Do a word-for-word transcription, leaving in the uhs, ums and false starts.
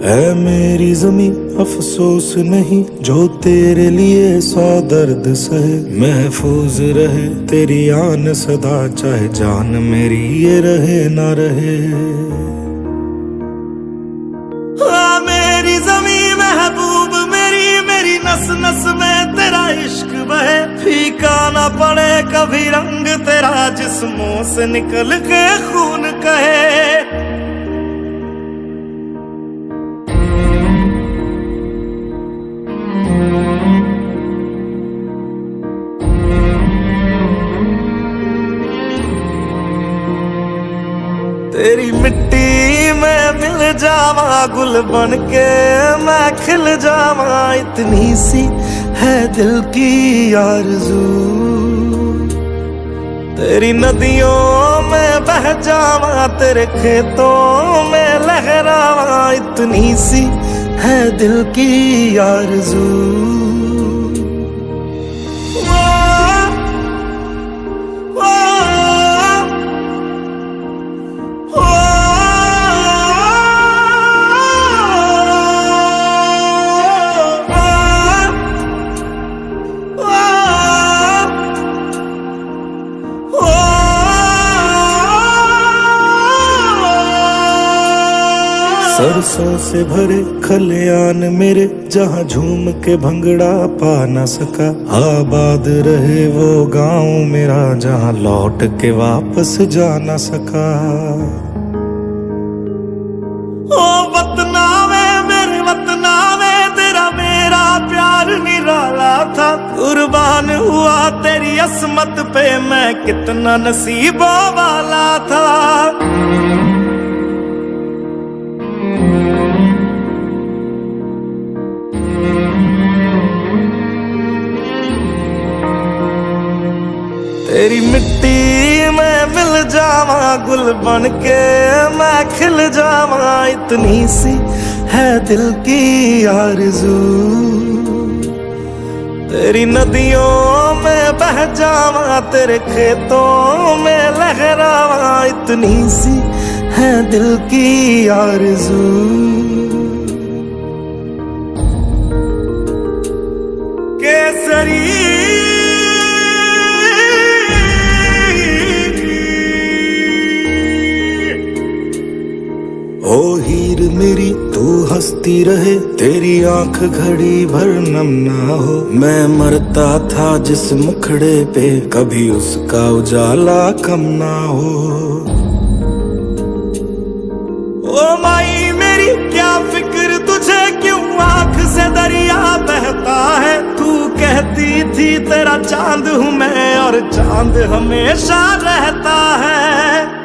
है मेरी ज़मीं अफसोस नहीं जो तेरे लिए सौ दर्द सहे। महफूज रहे तेरी आन सदा चाहे जान मेरी ये रहे ना रहे। हाँ मेरी ज़मीं महबूब मेरी मेरी नस नस में तेरा इश्क बहे। फीका ना पड़े कभी रंग तेरा जिस्मों से निकल के खून कहे। तेरी मिट्टी में मिल जावा गुल बन के मैं खिल जावा। इतनी सी है दिल की आरज़ू। तेरी नदियों में बह जावा तेरे खेतों में लहरावा। इतनी सी है दिल की आरज़ू। सरसों से भरे खलियान मेरे जहाँ झूम के भंगड़ा पा न सका। आबाद रहे वो गांव मेरा जहाँ लौट के वापस जा न सका। ओ वतना में मेरे वतना में तेरा मेरा प्यार निराला था। कुर्बान हुआ तेरी अस्मत पे मैं कितना नसीबों वाला था। तेरी मिट्टी में मिल जावा गुल बन के मैं खिल जावा। इतनी सी है दिल की आरज़ू। तेरी नदियों में बह जावा तेरे खेतों में लहरावा। इतनी सी है दिल की आरज़ू। केसरी ओ हीर मेरी तू हंसती रहे तेरी आंख घड़ी भर नम ना हो। मैं मरता था जिस मुखड़े पे कभी उसका उजाला कम ना हो। ओ माई मेरी क्या फिक्र तुझे क्यों आंख से दरिया बहता है। तू कहती थी तेरा चांद हूँ मैं और चांद हमेशा रहता है।